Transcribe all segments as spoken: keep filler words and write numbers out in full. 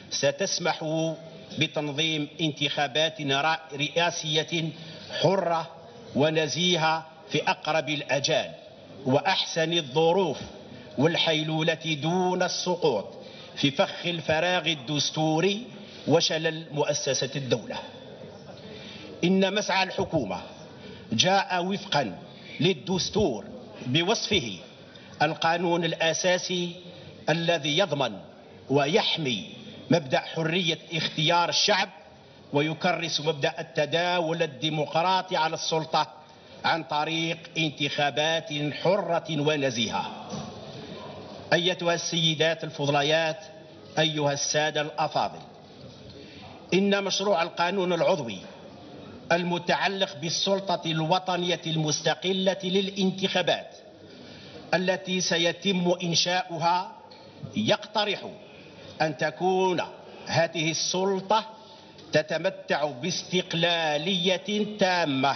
ستسمح بتنظيم انتخابات رئاسية حرة ونزيهة في أقرب الأجال وأحسن الظروف، والحيلولة دون السقوط في فخ الفراغ الدستوري وشلل مؤسسة الدولة. إن مسعى الحكومة جاء وفقا للدستور بوصفه القانون الأساسي الذي يضمن ويحمي مبدأ حرية اختيار الشعب ويكرس مبدأ التداول الديمقراطي على السلطة عن طريق انتخابات حرة ونزيهة. أيتها السيدات الفضليات، أيها السادة الأفاضل، إن مشروع القانون العضوي المتعلق بالسلطة الوطنية المستقلة للانتخابات التي سيتم إنشاؤها يقترح أن تكون هذه السلطة تتمتع باستقلالية تامة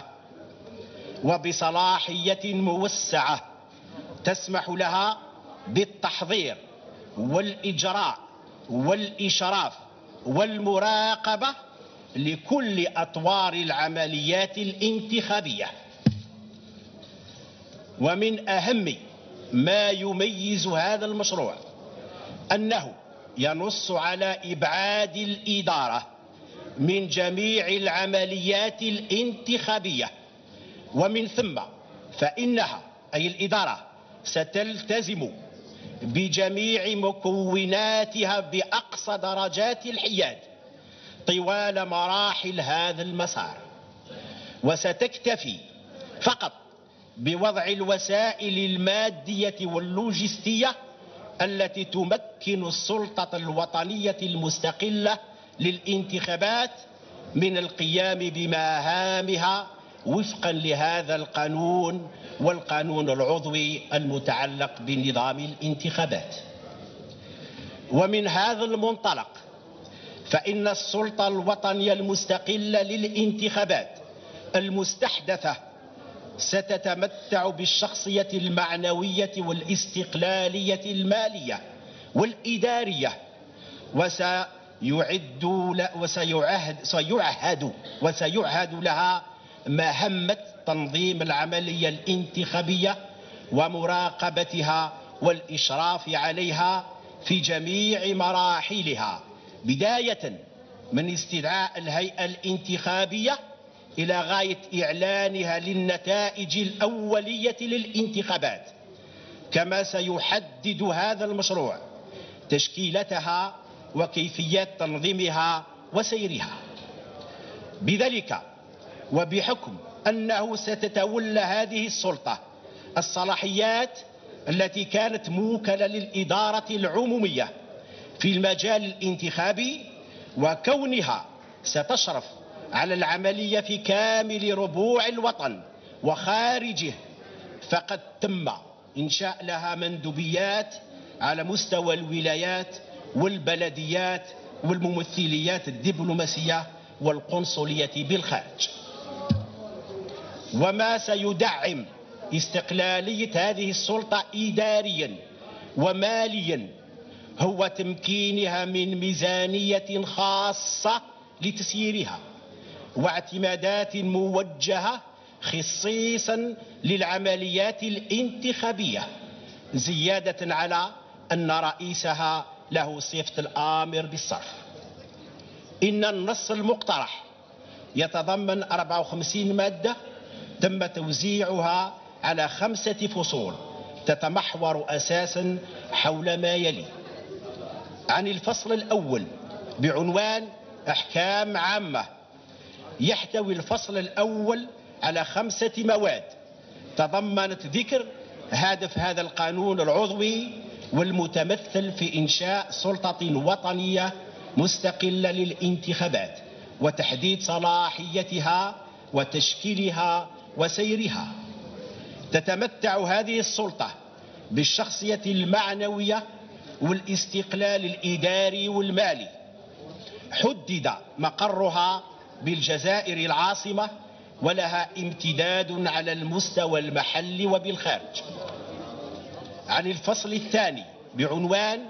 وبصلاحية موسعة تسمح لها بالتحضير والإجراء والإشراف والمراقبة لكل أطوار العمليات الانتخابية. ومن أهم ما يميز هذا المشروع أنه ينص على إبعاد الإدارة من جميع العمليات الانتخابية، ومن ثم فإنها أي الإدارة ستلتزم بجميع مكوناتها بأقصى درجات الحياد طوال مراحل هذا المسار، وستكتفي فقط بوضع الوسائل المادية واللوجستية التي تمكن السلطة الوطنية المستقلة للانتخابات من القيام بمهامها وفقا لهذا القانون والقانون العضوي المتعلق بنظام الانتخابات. ومن هذا المنطلق فإن السلطة الوطنية المستقلة للانتخابات المستحدثة ستتمتع بالشخصية المعنوية والاستقلالية المالية والإدارية، وسيعد وسيعهد سيعهد وسيعهد لها مهمة تنظيم العملية الانتخابية ومراقبتها والإشراف عليها في جميع مراحلها، بداية من استدعاء الهيئة الانتخابية إلى غاية إعلانها للنتائج الأولية للانتخابات. كما سيحدد هذا المشروع تشكيلتها وكيفية تنظيمها وسيرها. بذلك وبحكم أنه ستتولى هذه السلطة الصلاحيات التي كانت موكلة للإدارة العمومية في المجال الانتخابي، وكونها ستشرف على العملية في كامل ربوع الوطن وخارجه، فقد تم إنشاء لها مندوبيات على مستوى الولايات والبلديات والممثليات الدبلوماسية والقنصلية بالخارج. وما سيدعم استقلالية هذه السلطة إداريا وماليا هو تمكينها من ميزانية خاصة لتسييرها واعتمادات موجهة خصيصا للعمليات الانتخابية، زيادة على أن رئيسها له صفة الآمر بالصرف. إن النص المقترح يتضمن أربعة وخمسين مادة تم توزيعها على خمسة فصول تتمحور أساسا حول ما يلي: عن الفصل الأول بعنوان أحكام عامة، يحتوي الفصل الأول على خمسة مواد تضمنت ذكر هدف هذا القانون العضوي والمتمثل في إنشاء سلطة وطنية مستقلة للانتخابات وتحديد صلاحيتها وتشكيلها وسيرها. تتمتع هذه السلطة بالشخصية المعنوية والاستقلال الإداري والمالي. حدد مقرها بالجزائر العاصمة ولها امتداد على المستوى المحلي وبالخارج. عن الفصل الثاني بعنوان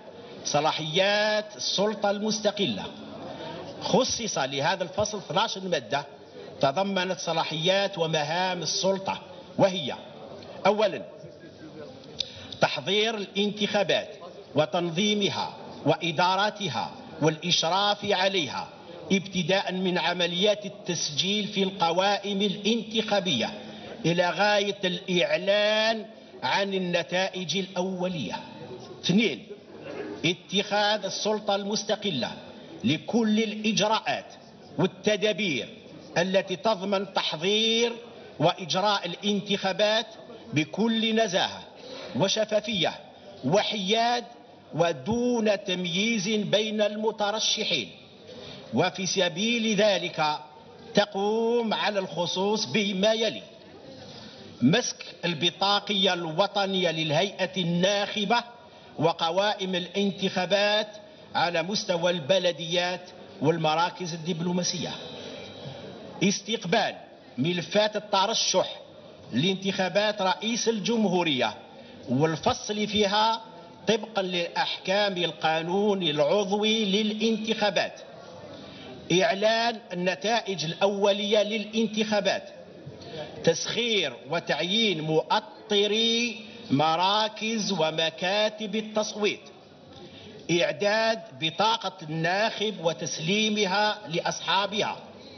صلاحيات السلطة المستقلة. خصص لهذا الفصل اثنتي عشرة مادة تضمنت صلاحيات ومهام السلطة، وهي: أولا، تحضير الانتخابات وتنظيمها وإدارتها والإشراف عليها، ابتداء من عمليات التسجيل في القوائم الانتخابية إلى غاية الإعلان عن النتائج الأولية. اثنين، اتخاذ السلطة المستقلة لكل الإجراءات والتدابير التي تضمن تحضير وإجراء الانتخابات بكل نزاهة وشفافية وحياد ودون تمييز بين المترشحين. وفي سبيل ذلك تقوم على الخصوص بما يلي: مسك البطاقية الوطنية للهيئة الناخبة وقوائم الانتخابات على مستوى البلديات والمراكز الدبلوماسية، استقبال ملفات الترشح لانتخابات رئيس الجمهورية والفصل فيها طبقا لأحكام القانون العضوي للانتخابات، إعلان النتائج الأولية للانتخابات، تسخير وتعيين مؤطري مراكز ومكاتب التصويت، إعداد بطاقة الناخب وتسليمها لأصحابها،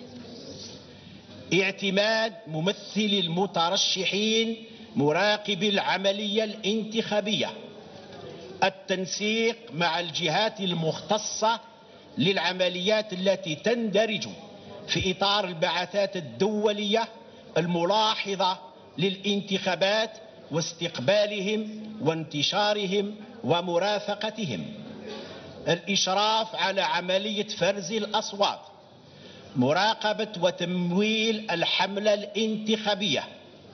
اعتماد ممثل المترشحين مراقب العملية الانتخابية، التنسيق مع الجهات المختصة للعمليات التي تندرج في إطار البعثات الدولية الملاحظة للانتخابات واستقبالهم وانتشارهم ومرافقتهم، الإشراف على عملية فرز الأصوات، مراقبة وتمويل الحملة الانتخابية.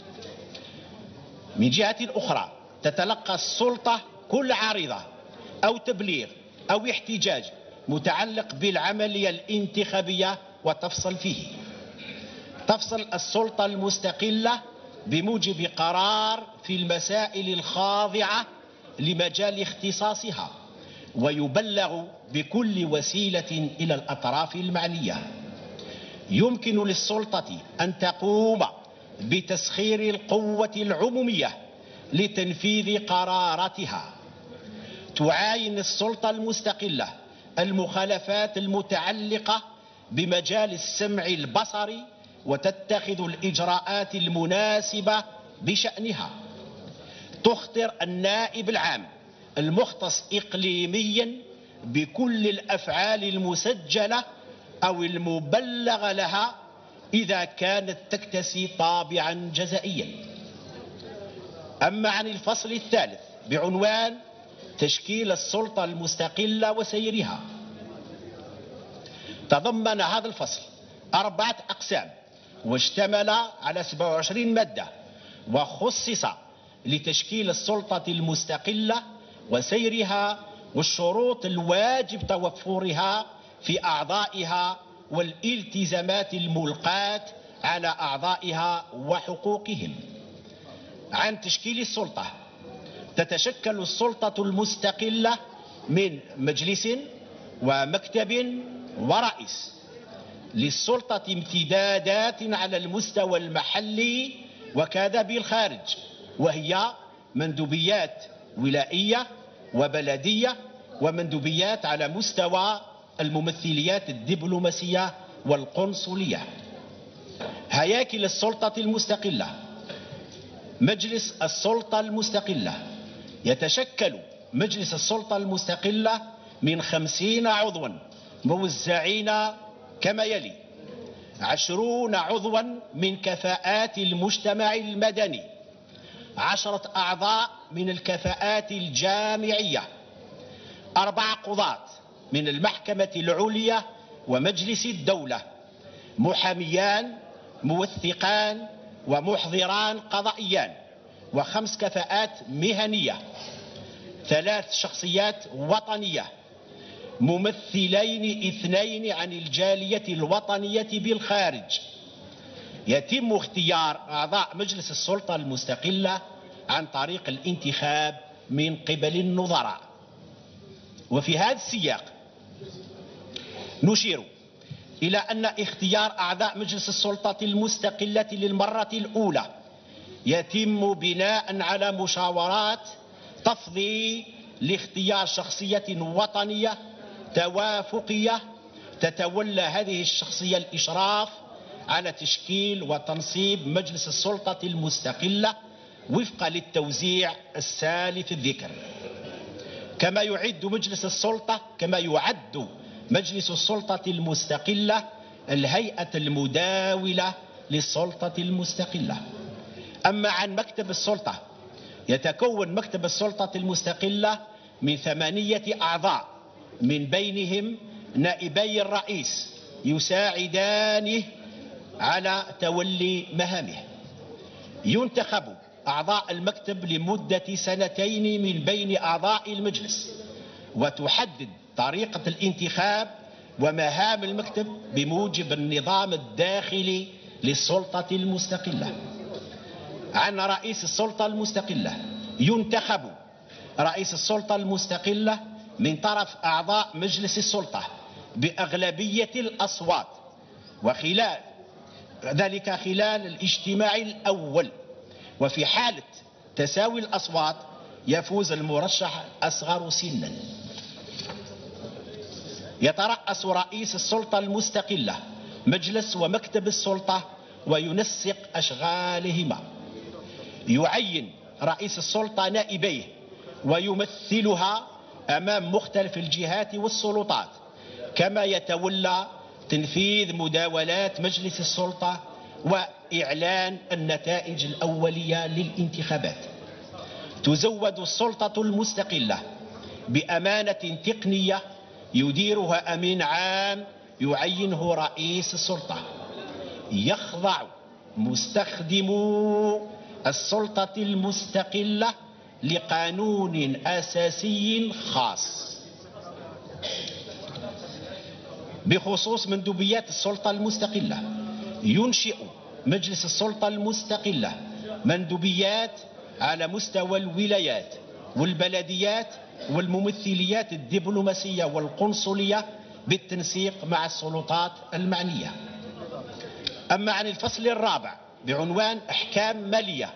من جهة أخرى، تتلقى السلطة كل عارضة أو تبليغ أو احتجاج متعلق بالعملية الانتخابية وتفصل فيه. تفصل السلطة المستقلة بموجب قرار في المسائل الخاضعة لمجال اختصاصها، ويبلغ بكل وسيلة إلى الأطراف المعنية. يمكن للسلطة أن تقوم بتسخير القوة العمومية لتنفيذ قراراتها. تعاين السلطة المستقلة المخالفات المتعلقة بمجال السمع البصري وتتخذ الإجراءات المناسبة بشأنها. تخطر النائب العام المختص إقليميا بكل الأفعال المسجلة أو المبلغ لها إذا كانت تكتسي طابعا جزائيا. أما عن الفصل الثالث بعنوان تشكيل السلطة المستقلة وسيرها، تضمن هذا الفصل أربعة أقسام واشتمل على سبعة وعشرين مادة، وخصص لتشكيل السلطة المستقلة وسيرها والشروط الواجب توفرها في أعضائها والالتزامات الملقاة على أعضائها وحقوقهم. عن تشكيل السلطة: تتشكل السلطة المستقلة من مجلس ومكتب ورئيس. للسلطة امتدادات على المستوى المحلي وكذا بالخارج، وهي مندوبيات ولائية وبلدية ومندوبيات على مستوى الممثليات الدبلوماسية والقنصلية. هياكل السلطة المستقلة: مجلس السلطة المستقلة يتشكل مجلس السلطة المستقلة من خمسين عضوا موزعين كما يلي: عشرون عضوا من كفاءات المجتمع المدني، عشرة أعضاء من الكفاءات الجامعية، أربع قضاة من المحكمة العليا ومجلس الدولة، محاميان موثقان ومحضران قضائيان، وخمس كفاءات مهنية، ثلاث شخصيات وطنية، ممثلين اثنين عن الجالية الوطنية بالخارج. يتم اختيار أعضاء مجلس السلطة المستقلة عن طريق الانتخاب من قبل النظراء. وفي هذا السياق نشير إلى أن اختيار أعضاء مجلس السلطة المستقلة للمرة الأولى يتم بناء على مشاورات تفضي لاختيار شخصية وطنية توافقية تتولى هذه الشخصية الإشراف على تشكيل وتنصيب مجلس السلطة المستقلة وفقا للتوزيع السالف الذكر. كما يعد مجلس السلطة كما يعد مجلس السلطة المستقلة الهيئة المداولة للسلطة المستقلة. أما عن مكتب السلطة، يتكون مكتب السلطة المستقلة من ثمانية أعضاء، من بينهم نائبي الرئيس يساعدانه على تولي مهامه. ينتخب أعضاء المكتب لمدة سنتين من بين أعضاء المجلس، وتحدد طريقة الانتخاب ومهام المكتب بموجب النظام الداخلي للسلطة المستقلة. عن رئيس السلطة المستقلة، ينتخب رئيس السلطة المستقلة من طرف أعضاء مجلس السلطة بأغلبية الأصوات، وخلال ذلك خلال الاجتماع الأول. وفي حالة تساوي الأصوات يفوز المرشح الأصغر سنا. يترأس رئيس السلطة المستقلة مجلس ومكتب السلطة وينسق أشغالهما. يعين رئيس السلطة نائبيه ويمثلها أمام مختلف الجهات والسلطات، كما يتولى تنفيذ مداولات مجلس السلطة وإعلان النتائج الأولية للانتخابات. تزود السلطة المستقلة بأمانة تقنية يديرها أمين عام يعينه رئيس السلطة. يخضع مستخدمو السلطة المستقلة لقانون أساسي خاص. بخصوص مندوبيات السلطة المستقلة، ينشئ مجلس السلطة المستقلة مندوبيات على مستوى الولايات والبلديات والممثليات الدبلوماسية والقنصلية بالتنسيق مع السلطات المعنية. أما عن الفصل الرابع بعنوان أحكام مالية،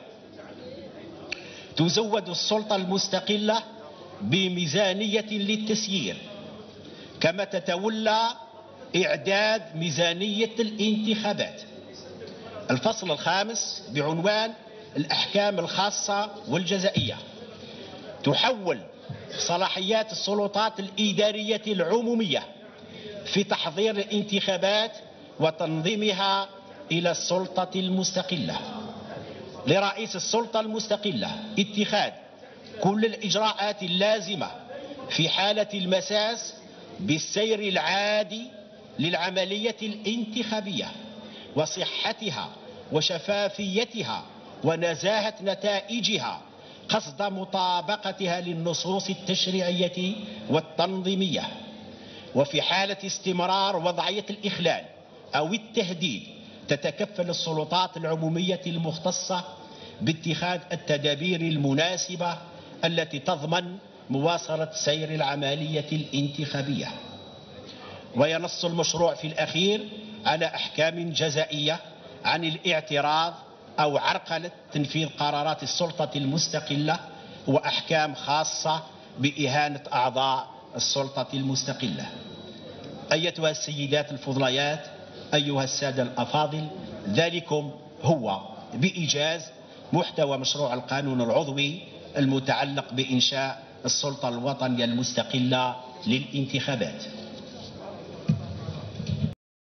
تزود السلطة المستقلة بميزانية للتسيير، كما تتولى إعداد ميزانية الانتخابات. الفصل الخامس بعنوان الأحكام الخاصة والجزائية، تحول صلاحيات السلطات الإدارية العمومية في تحضير الانتخابات وتنظيمها إلى السلطة المستقلة. لرئيس السلطة المستقلة اتخاذ كل الإجراءات اللازمة في حالة المساس بالسير العادي للعملية الانتخابية وصحتها وشفافيتها ونزاهة نتائجها قصد مطابقتها للنصوص التشريعية والتنظيمية. وفي حالة استمرار وضعية الإخلال أو التهديد تتكفل السلطات العمومية المختصة باتخاذ التدابير المناسبة التي تضمن مواصلة سير العملية الانتخابية. وينص المشروع في الأخير على أحكام جزائية عن الاعتراض أو عرقلة تنفيذ قرارات السلطة المستقلة، وأحكام خاصة بإهانة أعضاء السلطة المستقلة. أيتها السيدات الفضليات، أيها السادة الأفاضل، ذلكم هو بإيجاز محتوى مشروع القانون العضوي المتعلق بإنشاء السلطة الوطنية المستقلة للانتخابات.